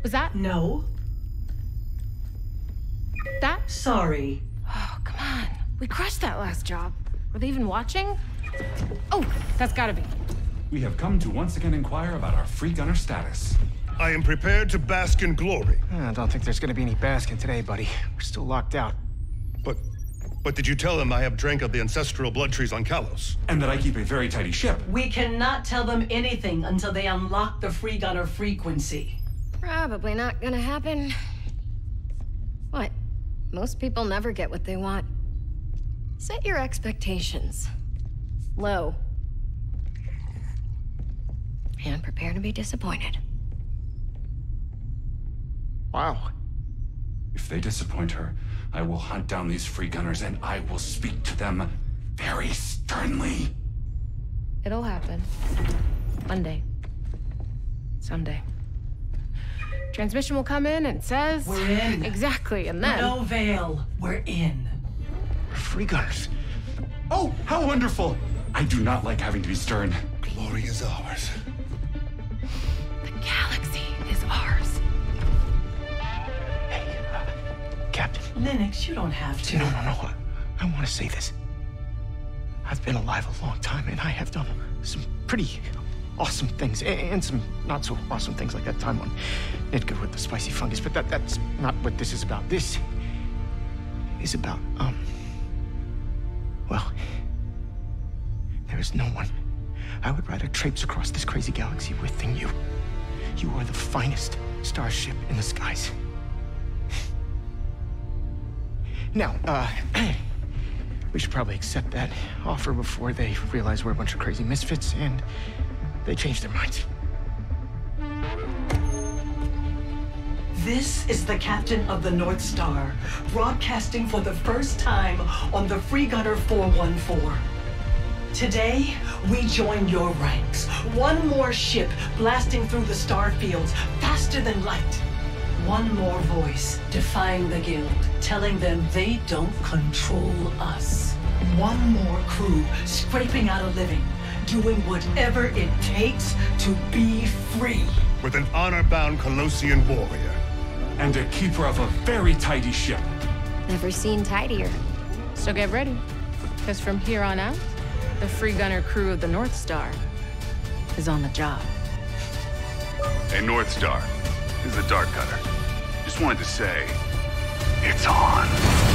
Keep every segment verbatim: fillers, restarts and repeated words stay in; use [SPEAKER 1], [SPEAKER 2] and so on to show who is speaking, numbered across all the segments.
[SPEAKER 1] Was that?
[SPEAKER 2] No.
[SPEAKER 1] That?
[SPEAKER 2] Sorry.
[SPEAKER 1] Oh, come on. We crushed that last job. Were they even watching? Oh, that's gotta be.
[SPEAKER 3] We have come to once again inquire about our free gunner status.
[SPEAKER 4] I am prepared to bask in glory.
[SPEAKER 5] I don't think there's gonna be any basking today, buddy. We're still locked out.
[SPEAKER 4] But, but did you tell them I have drank of the ancestral blood trees on Kalos?
[SPEAKER 3] And that I keep a very tidy ship.
[SPEAKER 2] We cannot tell them anything until they unlock the free gunner frequency.
[SPEAKER 6] Probably not gonna happen. What? Most people never get what they want. Set your expectations low. And prepare to be disappointed.
[SPEAKER 5] Wow.
[SPEAKER 3] If they disappoint her, I will hunt down these free gunners and I will speak to them very sternly.
[SPEAKER 1] It'll happen. One day. Someday. Transmission will come in and says...
[SPEAKER 2] We're in.
[SPEAKER 1] Exactly, and then...
[SPEAKER 2] No veil. We're in.
[SPEAKER 5] We're free gunners.
[SPEAKER 3] Oh, how wonderful! I do not like having to be stern.
[SPEAKER 4] Glory is ours.
[SPEAKER 1] The galaxy is ours.
[SPEAKER 5] Hey, uh, Captain.
[SPEAKER 2] Linux, you don't have to.
[SPEAKER 5] No, no, no. I, I want to say this. I've been alive a long time, and I have done some pretty awesome things, and, and some not so awesome things, like that time on Nidka with the spicy fungus, but that that's not what this is about. This is about, um, well, there is no one I would rather traipse across this crazy galaxy with than you. You are the finest starship in the skies. Now, uh, we should probably accept that offer before they realize we're a bunch of crazy misfits and they change their minds.
[SPEAKER 2] This is the captain of the North Star, broadcasting for the first time on the Free Gunner four one four. Today, we join your ranks. One more ship blasting through the star fields faster than light. One more voice defying the guild, telling them they don't control us. One more crew scraping out a living, doing whatever it takes to be free.
[SPEAKER 4] With an honor-bound Colossian warrior.
[SPEAKER 3] And a keeper of a very tidy ship.
[SPEAKER 6] Never seen tidier.
[SPEAKER 1] So get ready, because from here on out, the free gunner crew of the North Star is on the job.
[SPEAKER 7] Hey, North Star, this is the Dark Cutter. Just wanted to say, it's on.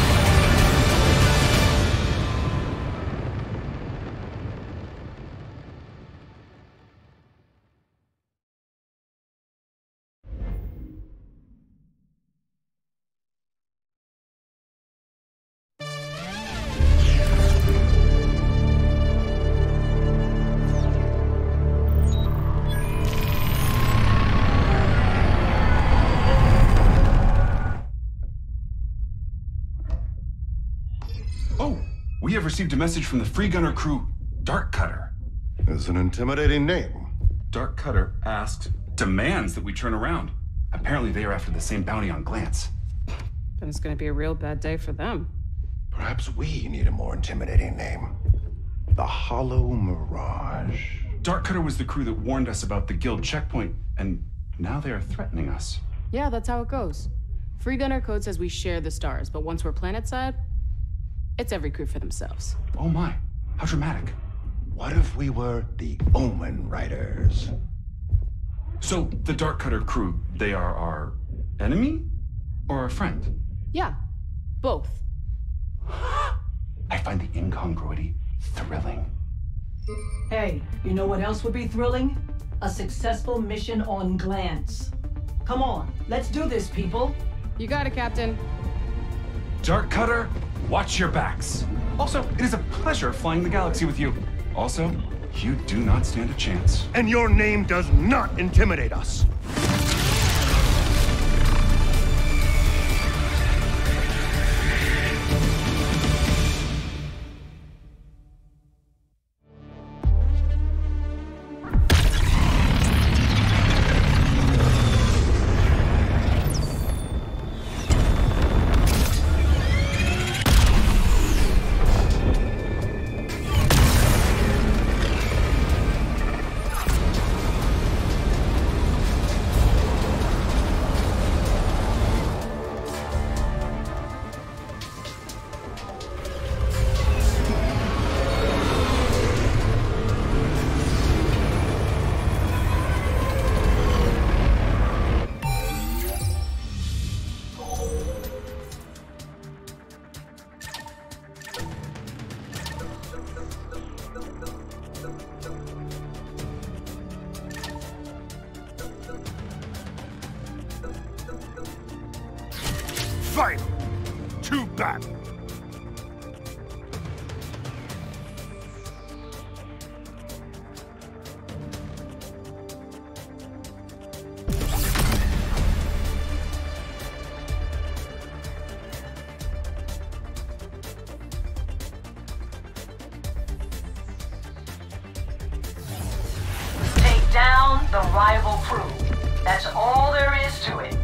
[SPEAKER 3] We have received a message from the Free Gunner crew, Dark Cutter.
[SPEAKER 4] It's an intimidating name.
[SPEAKER 3] Dark Cutter asks, demands that we turn around. Apparently they are after the same bounty on Glance.
[SPEAKER 1] Then it's gonna be a real bad day for them.
[SPEAKER 4] Perhaps we need a more intimidating name. The Hollow Mirage.
[SPEAKER 3] Dark Cutter was the crew that warned us about the guild checkpoint, and now they are threatening us.
[SPEAKER 1] Yeah, that's how it goes. Free Gunner code says we share the stars, but once we're planetside, it's every crew for themselves.
[SPEAKER 3] Oh my, how dramatic.
[SPEAKER 4] What if we were the Omen Riders?
[SPEAKER 3] So, the Dark Cutter crew, they are our enemy? Or our friend?
[SPEAKER 1] Yeah, both.
[SPEAKER 3] I find the incongruity thrilling.
[SPEAKER 2] Hey, you know what else would be thrilling? A successful mission on Glance. Come on, let's do this, people.
[SPEAKER 1] You got it, Captain.
[SPEAKER 3] Dark Cutter, watch your backs. Also, it is a pleasure flying the galaxy with you. Also, you do not stand a chance.
[SPEAKER 4] And your name does not intimidate us.
[SPEAKER 8] Final to battle.
[SPEAKER 2] Take down the rival crew. That's all there is to it.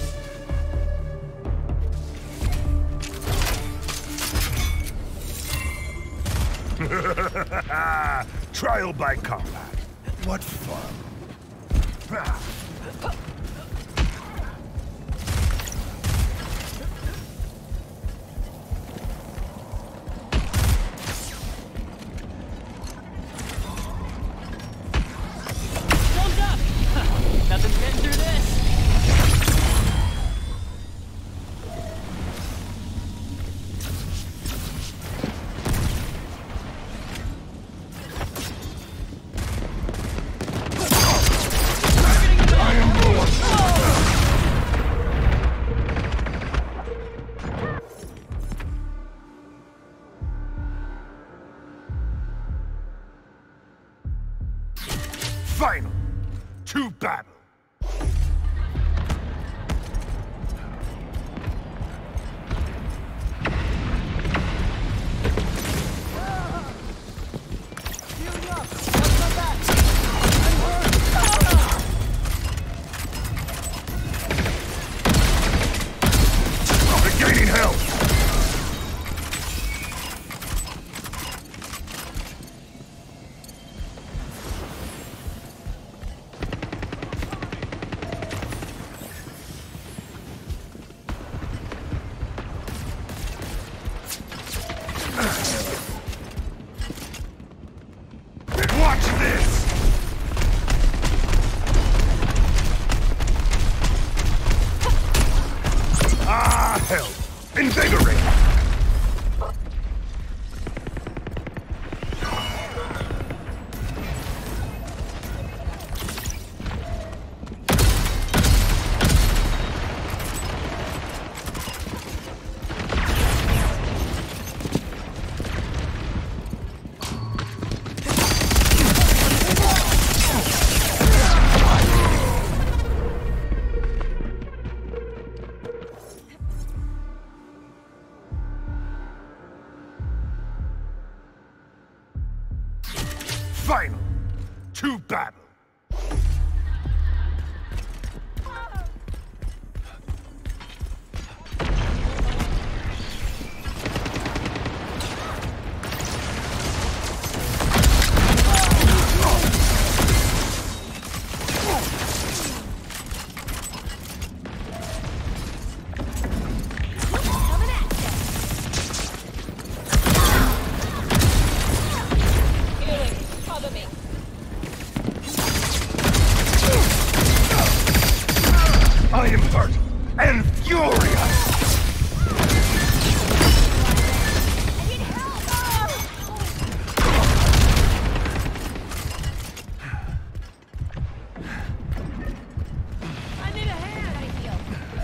[SPEAKER 8] Trial by combat. What fun.
[SPEAKER 9] Hold up! Nothing's getting through this.
[SPEAKER 8] Final to battle. They're gaining health. Watch this! Ah, hell! Invigorate! Final to battle. I am hurt and furious!
[SPEAKER 9] I need a hand, I feel.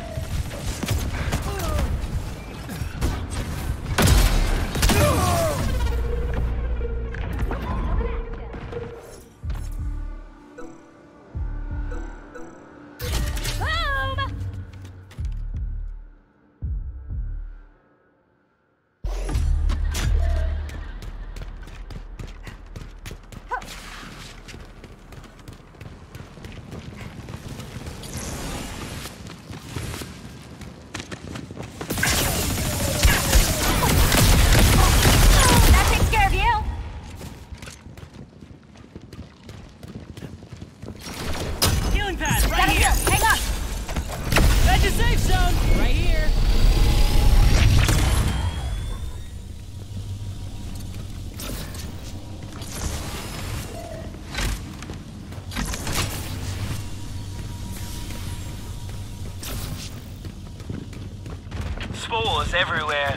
[SPEAKER 9] Safe zone, right here.
[SPEAKER 10] Spores everywhere.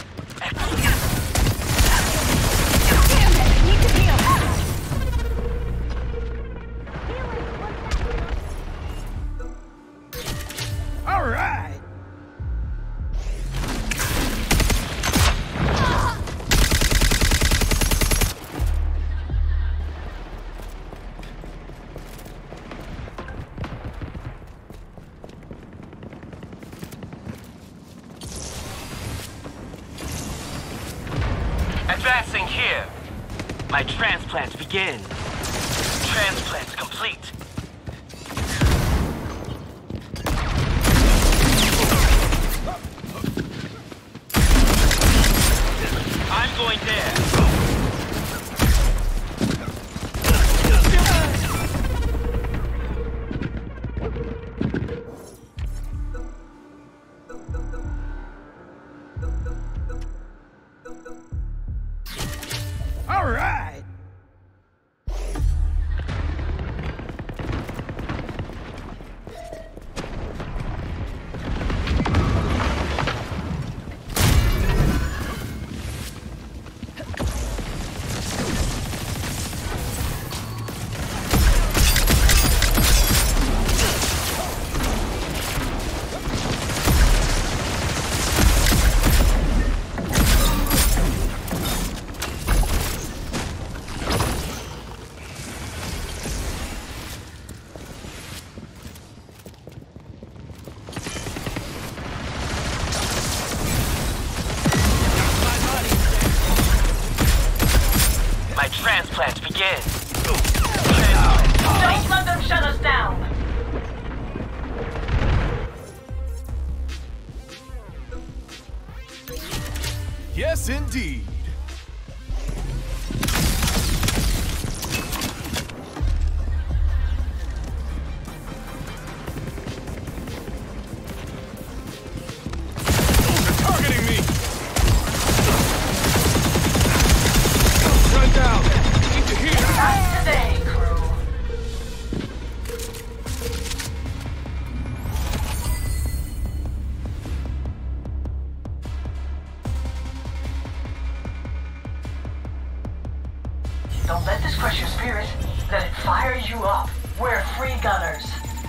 [SPEAKER 8] All right.
[SPEAKER 10] Advancing here. My transplants begin. Transplants complete. I'm going there.
[SPEAKER 8] All right.
[SPEAKER 10] My transplants begin.
[SPEAKER 2] Don't let them shut us down!
[SPEAKER 8] Yes, indeed. They're targeting me. Run down. Need to heal.
[SPEAKER 2] Not today, crew. Don't let this crush your spirit. Let it fire you up. We're free gunners.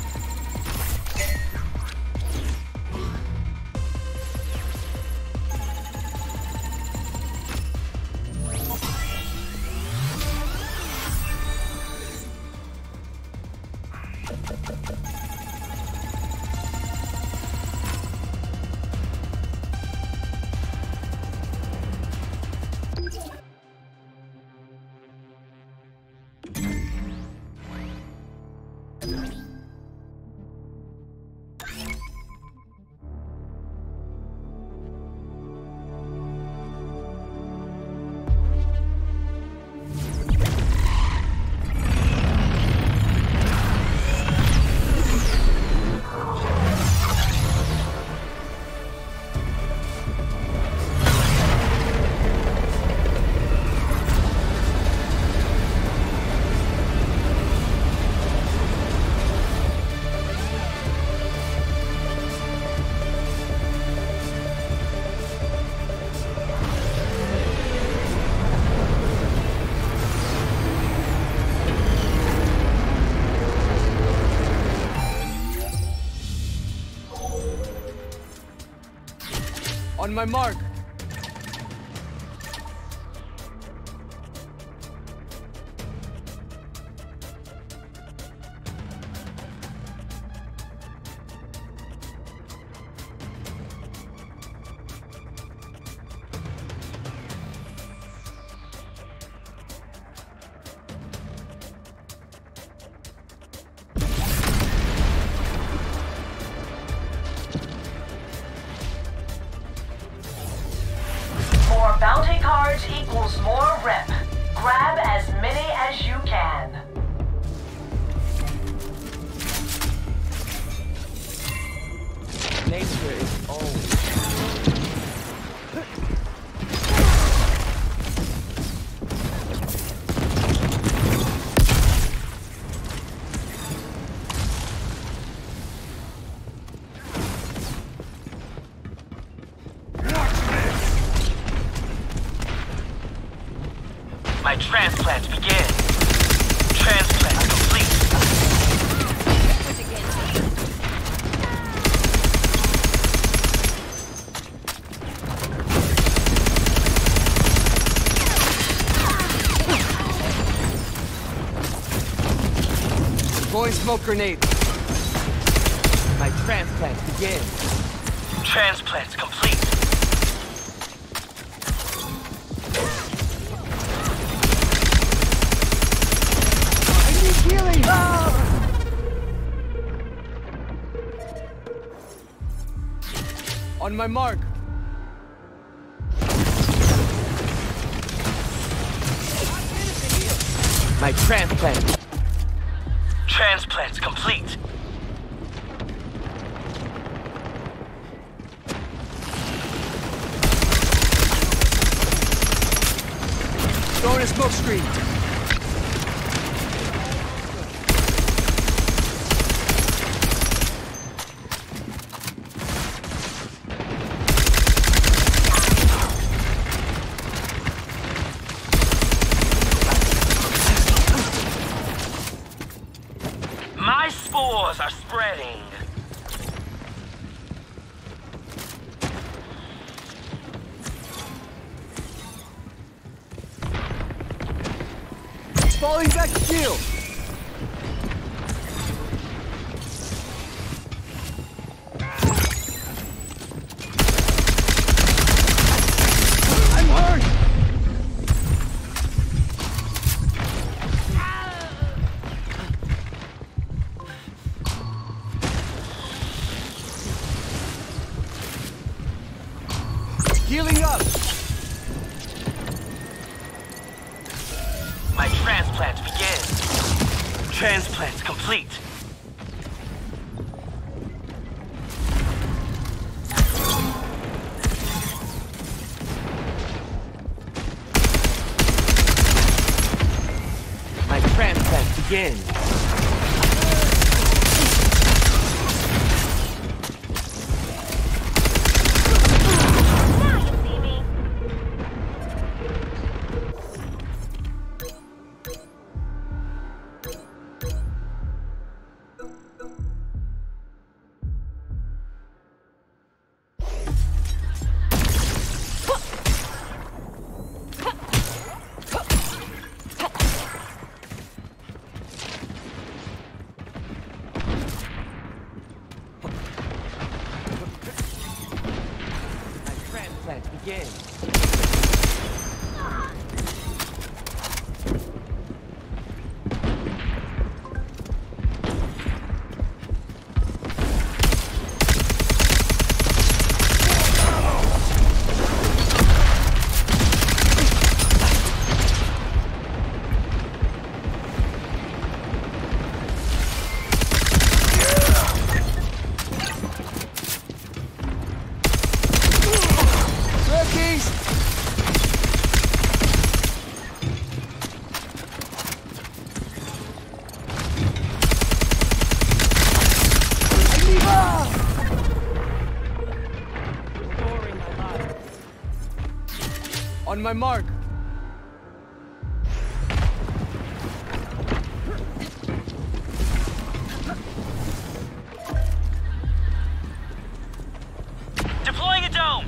[SPEAKER 9] On my mark.
[SPEAKER 2] More bounty cards equals more rep. Grab as many as you can.
[SPEAKER 9] Nature is old.
[SPEAKER 10] My transplants begin. Transplants complete.
[SPEAKER 9] Deploying smoke grenade. My transplants begin.
[SPEAKER 10] Transplants complete.
[SPEAKER 9] On my mark.
[SPEAKER 10] My transplant. Transplant's complete.
[SPEAKER 9] Throwing a smoke screen.
[SPEAKER 10] My spores are spreading.
[SPEAKER 9] Falling back to shield. I'm hurt. Healing up.
[SPEAKER 10] My transplant begins. Transplant's complete. My transplant begins. Begin.
[SPEAKER 9] On my mark.
[SPEAKER 10] Deploying a dome.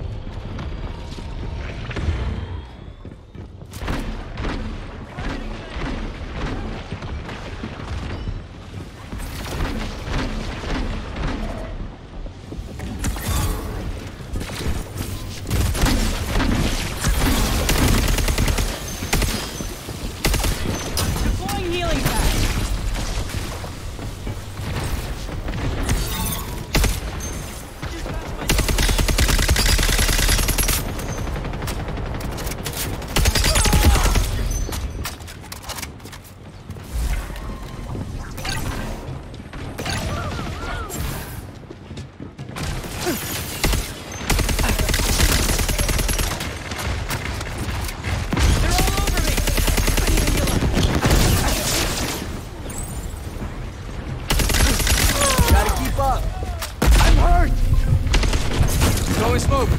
[SPEAKER 9] Smoke.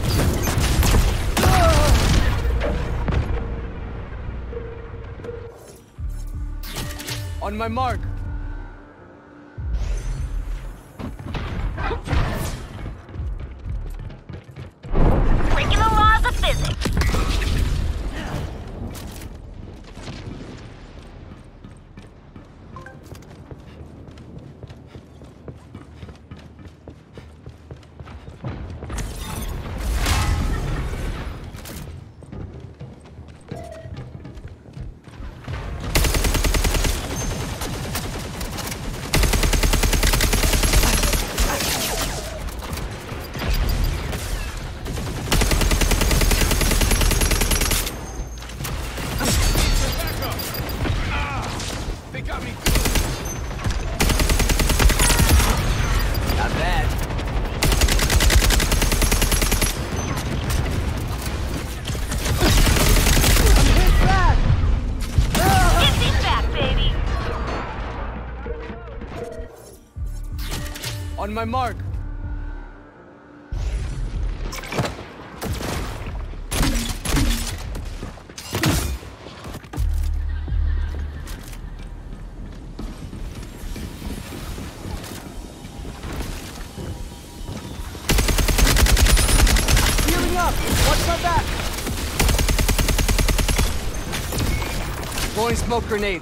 [SPEAKER 9] On my mark.
[SPEAKER 11] Breaking the laws of physics.
[SPEAKER 12] my mark. Healing up! Watch my back! Blowing smoke grenade.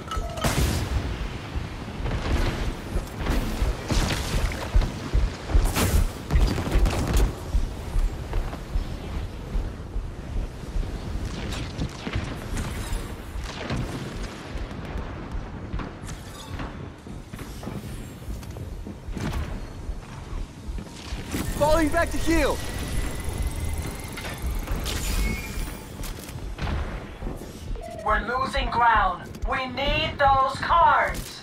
[SPEAKER 12] Falling back to heal!
[SPEAKER 2] We're losing ground. We need those cards.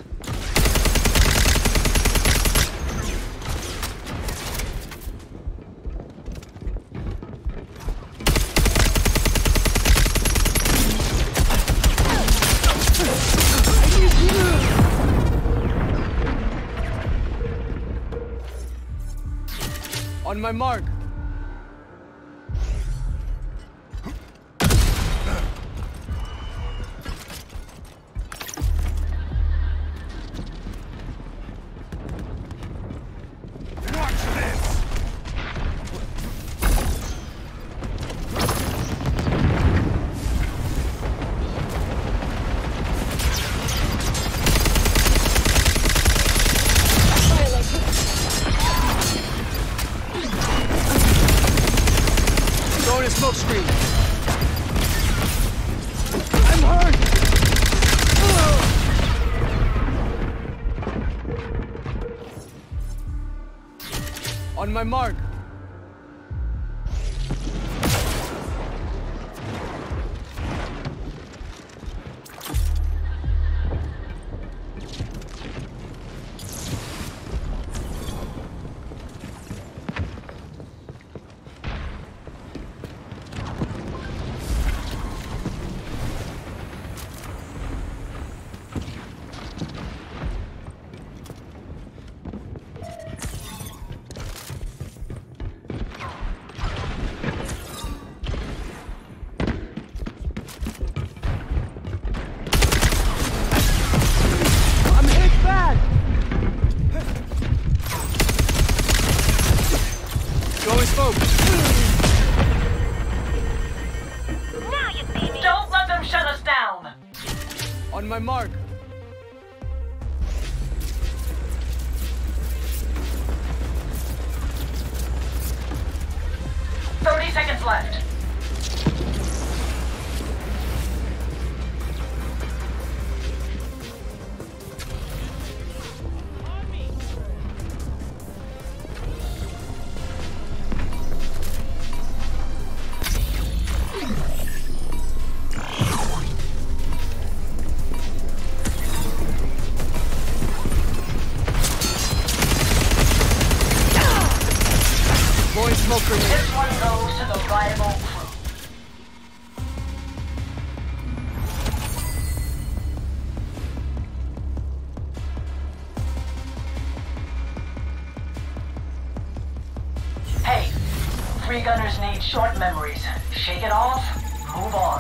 [SPEAKER 12] On my mark. Throwing a smoke screen. I'm hurt! On my mark. Throwing smoke.
[SPEAKER 2] Now you see me. Don't let them shut us down.
[SPEAKER 12] On my mark.
[SPEAKER 2] Thirty seconds left.
[SPEAKER 12] Smoke grenade.
[SPEAKER 2] This one goes to the rival crew. Hey, free gunners need short memories. Shake it off, move on.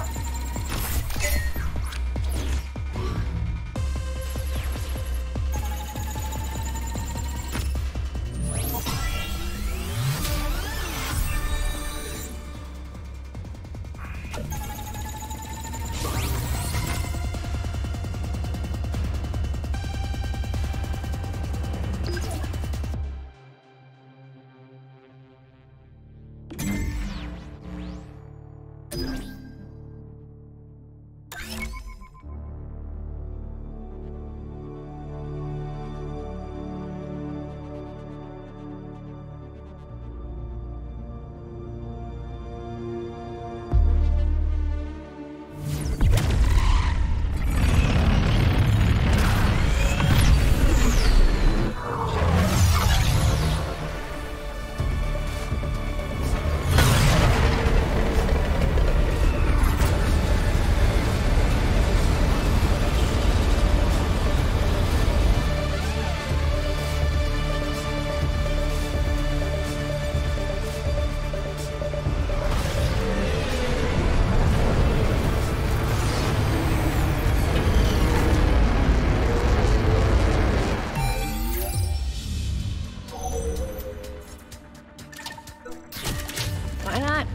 [SPEAKER 6] Why not?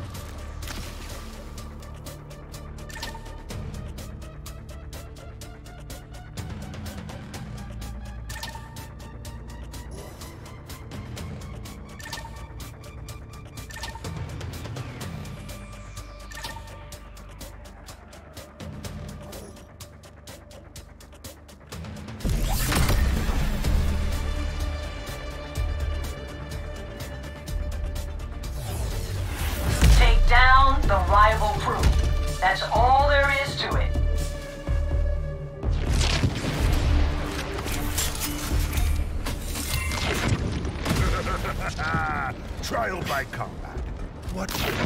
[SPEAKER 2] Down the rival crew. That's all there is to it.
[SPEAKER 13] Trial by combat. What?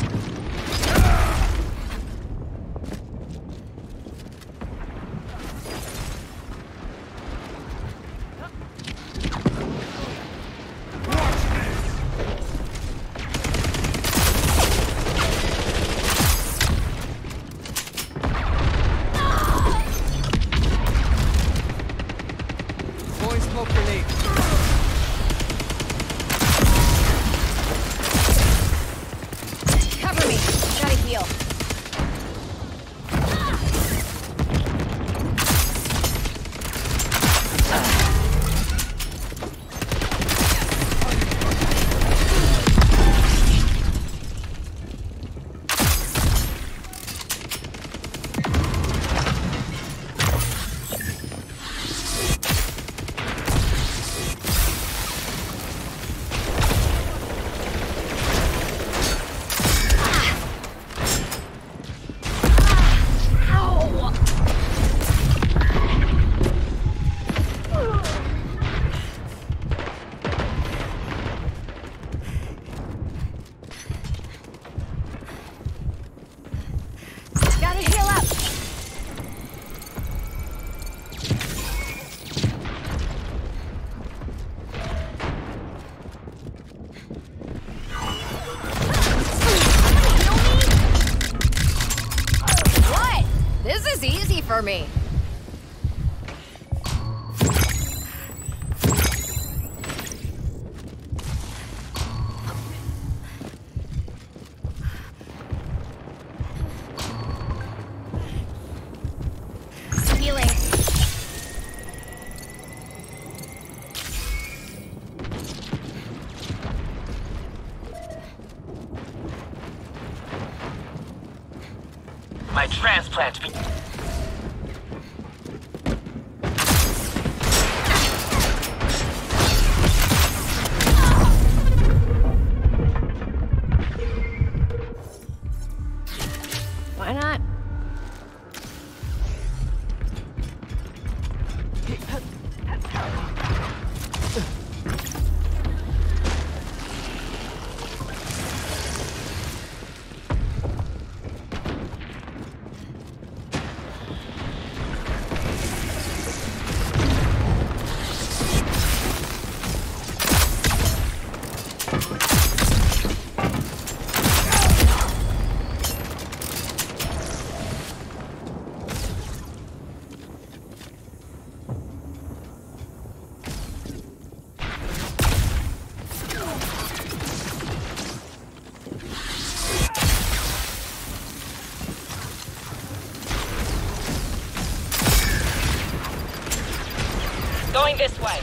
[SPEAKER 12] Smoke grenade.
[SPEAKER 6] Cover me. Gotta heal. For me. Healing.
[SPEAKER 10] My transplant be-
[SPEAKER 6] Why not?
[SPEAKER 11] Going this way.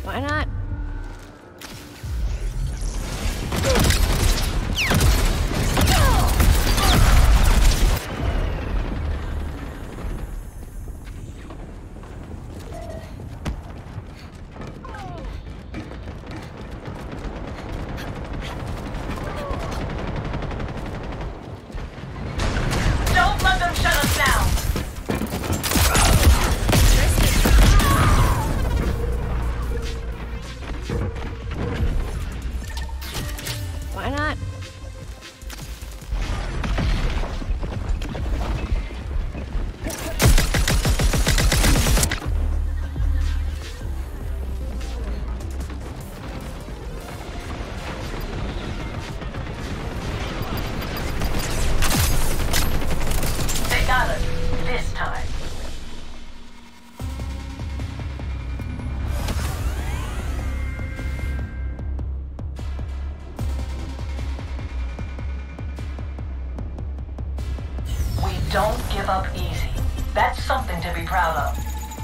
[SPEAKER 6] Why not?
[SPEAKER 2] Don't let them shut us down!
[SPEAKER 6] Why not?
[SPEAKER 2] They got us. This time. We don't give up easy. That's something to be proud of.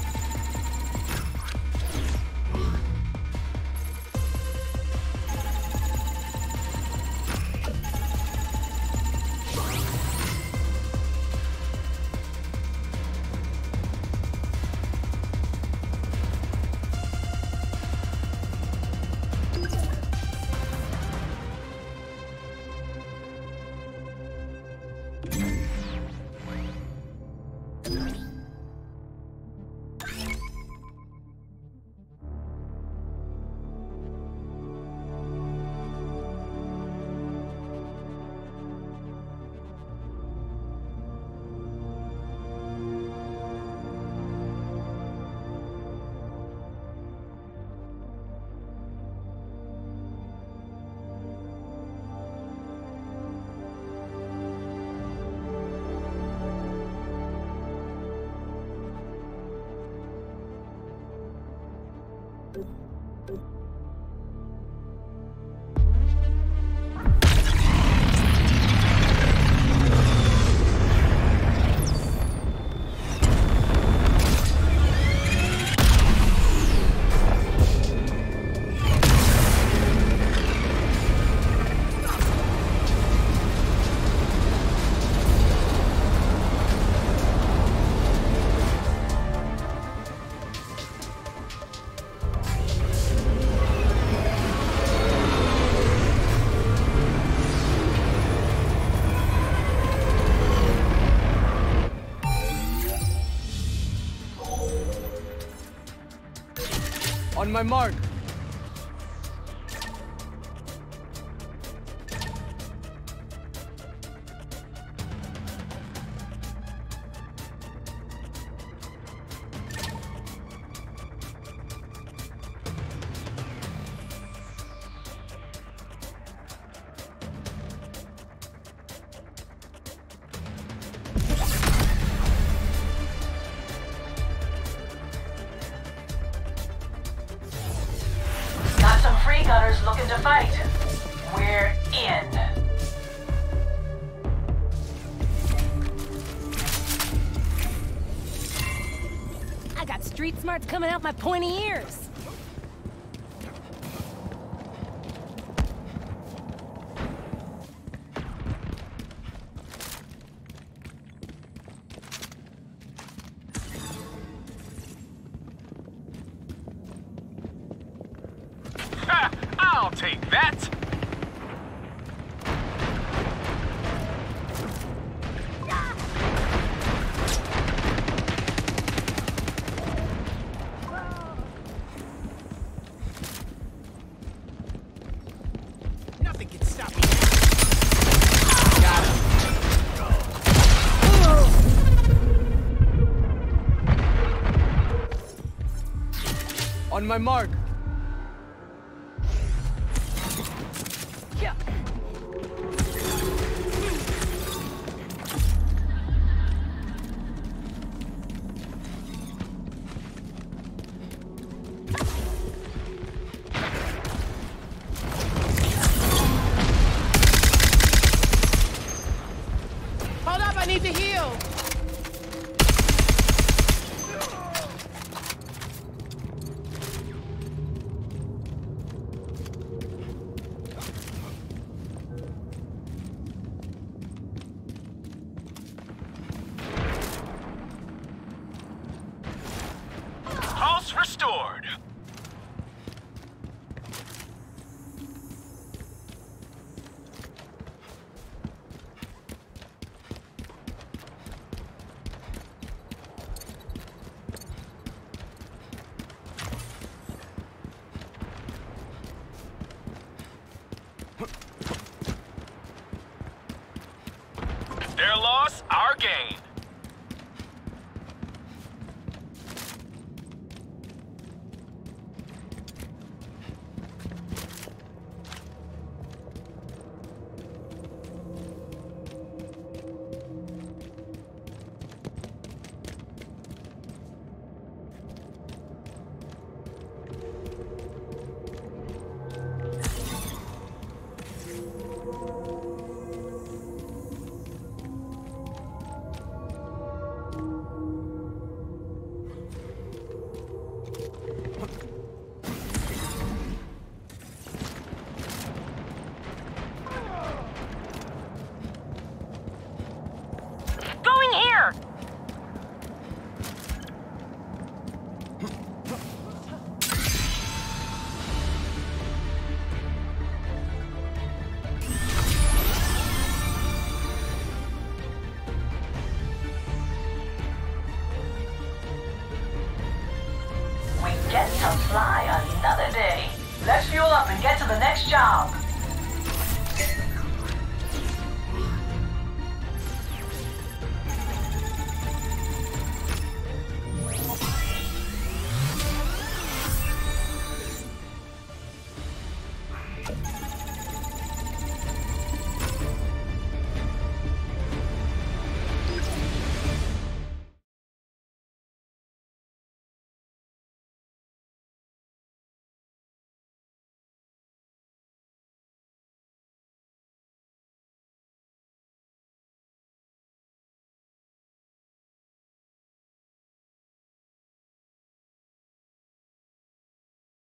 [SPEAKER 12] On my mark.
[SPEAKER 2] Got some free gunners looking to fight. We're in.
[SPEAKER 11] I got street smarts coming out my pointy ears.
[SPEAKER 8] I'll take that! Nothing can stop me. Got him.
[SPEAKER 12] On my mark.
[SPEAKER 1] Hold up, I need to heal.
[SPEAKER 8] loss, our gain.
[SPEAKER 2] Get to fly another day. Let's fuel up and get to the next job.